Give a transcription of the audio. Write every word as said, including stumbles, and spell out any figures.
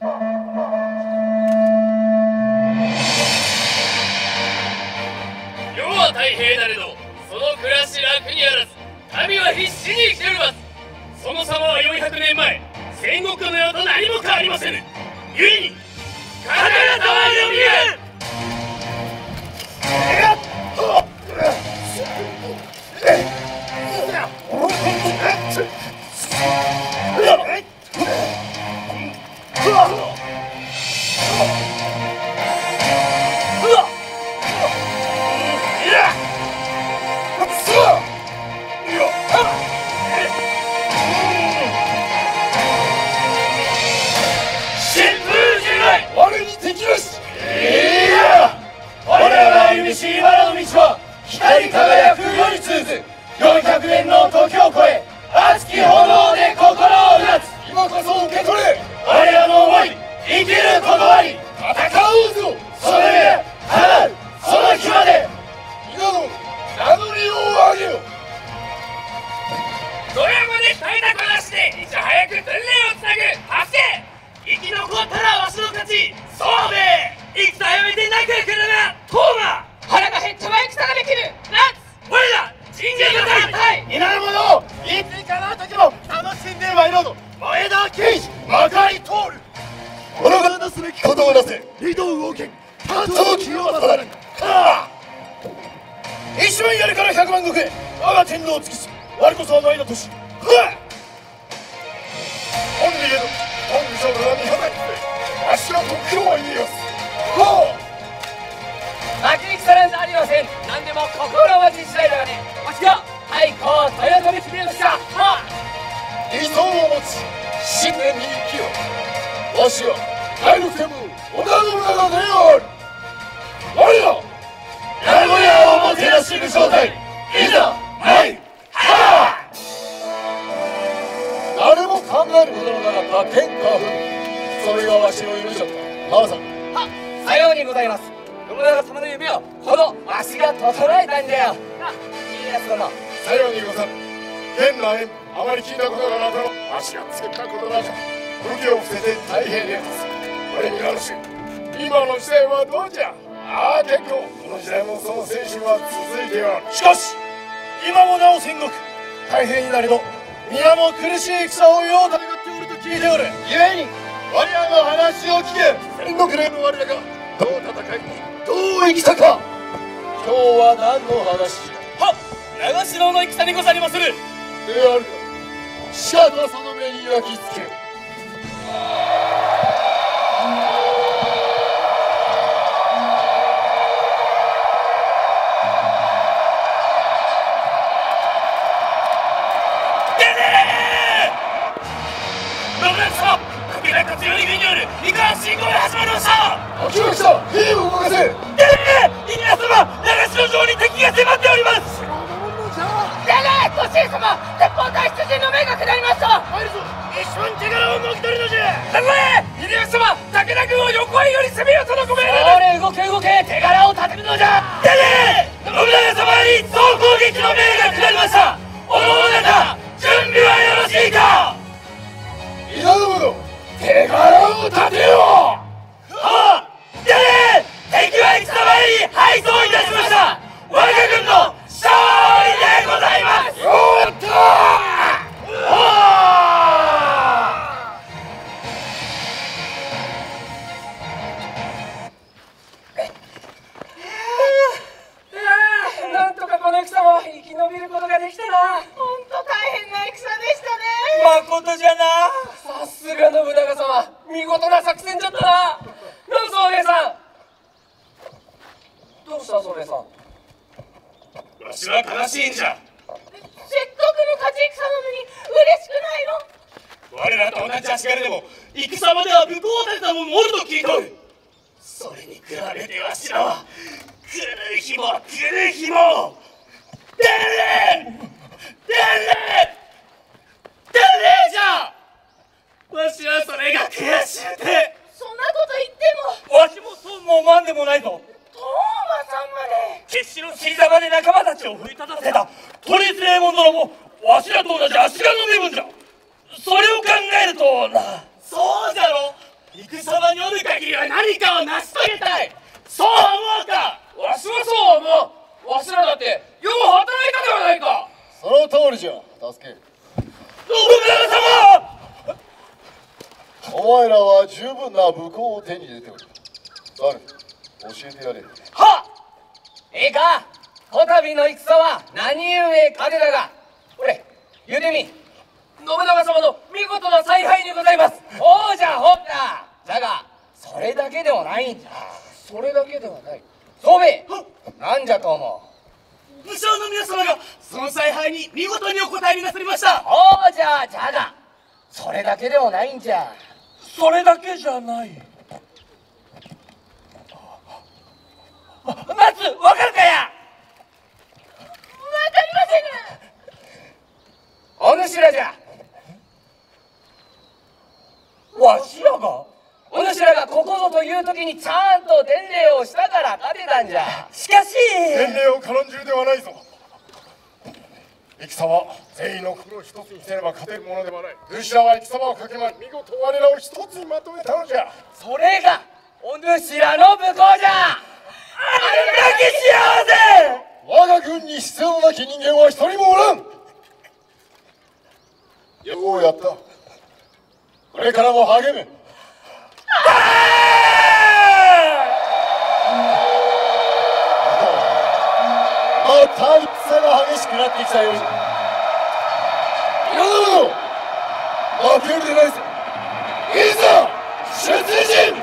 世は太平なれど、その暮らし楽にあらず、民は必死に生きております。その様はよんひゃくねんまえ、戦国の世と何も変わりませぬ。故にかかなたはよみえん。 光り輝く世に通ずよんひゃくねんの時を超え、熱き炎で心をうなつ。今こそ受け取れ我らの思い、生きることあり、戦おうぞ。それで叶うその日まで皆の名乗りを上げよ。 ドラマで鍛えた話でいち早く訓練をつなぐ発生。生き残ったらわしの勝ち。そうべえ、戦やめてなく来るなトーマ。 腹が減っちまい戦ができる夏。 我ら人間が大隊皆の者をいついかな時も楽しんでまいろうぞ。前田慶次、まかり通る。この方なすべきことをなせ。理道動け、担当気を渡さない。かあ一万やるから百万石へ。我が天皇を尽くし、我こそは前の年。はあ本理への本理上から見放り、わしは特許を言います。はあ負け戦なんざありません。何でも心は実際だがね。わしが太閤豊臣決めました。はあ理想を持ち信念に生きよう。わしは第六天武織田信長である。我ら名古屋をもてなし武将隊、いざ参る。はあ誰も考えることのなかった天下不義、それがわしの夢じゃった。浜さん。 はさようにございます。信長様の夢をこのわしが整えたんだよ。な家康殿。 さようにござる。現来縁あまり聞いたことがなかろう。わしが作ったことなか。武器を伏せて太平で立つ。これにあるし、今の時代はどうじゃ。ああ結構、この時代もその精神は続いておる。しかし今もなお戦国太平になれど、皆も苦しい戦をよう戦っておると聞いておる。ゆえに我らの話を聞け。戦国連の我らがどう戦いどう生きたか。今日は何の話じゃ。 はっ、長篠の戦にござりまする。 であるか。しかとその目に焼き付け。 いかん進行が始まりました。 秋ました。兵を動かせ。 でね家康様、長篠城に敵が迫っております。 でねご主様、鉄砲隊出陣の命が下りました。 入るぞ。一瞬手柄をもぎ取るのじゃ。 だぞえ家康様、武田軍を横合いより攻めよとのご命令です。 動け動け、手柄を立てるのじゃ。 でね信長様に総攻撃の命が下りました。おのおの方、準備はよろしいか。 皆の者、手柄を立てよう。 はあ、でね敵は戦前に敗走いたしました。我が軍の勝利でございます。 ようやったー。おーなんとかこの戦も生き延びることができたな。本当大変な戦でしたね。 まことじゃな。 さすが信長様、見事な作戦じゃったな。どうぞ宗兵衛さん。どうした宗兵衛さん。 わしは悲しいんじゃ。 せっかくの勝ち戦なのに嬉しくないの。 我らと同じ足軽でも戦場では武功を立てた者もおると聞いとる。それに比べてわしらは来る日も来る日も伝令伝令伝令じゃ。わしはそれが悔しゅうて。 そんなこと言ってもわしもそうも思わんでもないぞ。 トーマさんまで。 決死の切りざまで仲間たちを奮い立たせた都立名門殿もわしらと同じ足軽の身分じゃ。それを考えるとな。そうじゃろ。戦を成し遂げたい、そう思うか。 わしはそう思う。わしらだってよう働いたではないか。 その通りじゃ、助け。 信長様。 お前らは十分な武功を手に入れておる。ザル、教えてやれ。 はっ。ええか、こたびの戦は何故勝てだが、これ言うてみ。信長様の見事な采配にございます。ほうじゃほうじゃ。だがそれだけではないんじゃ。それだけではない。宗兵衛、なんじゃと思う。 武将の皆様がその采配に見事にお答えになさりました。 ほうじゃ。じゃがそれだけではないんじゃ。 それだけじゃない。 松、わかるかや。わかりませぬ。お主らじゃ。わしらがお主らがここぞという時にちゃんと伝令をしたから勝てたんじゃ。しかし伝令を軽んじるではないぞ。戦は全員の心を一つにせねば勝てるものではない。主らは戦をかけま見事我らを一つにまとめたのじゃ。 それがお主らの武功じゃ。ありがけしようぜ。 我が軍に必要なき人間は一人もおらん。ようやった。これからも励め。また戦が激しくなってきたようじゃ。皆殿、負けるでないぞ。いざ出陣。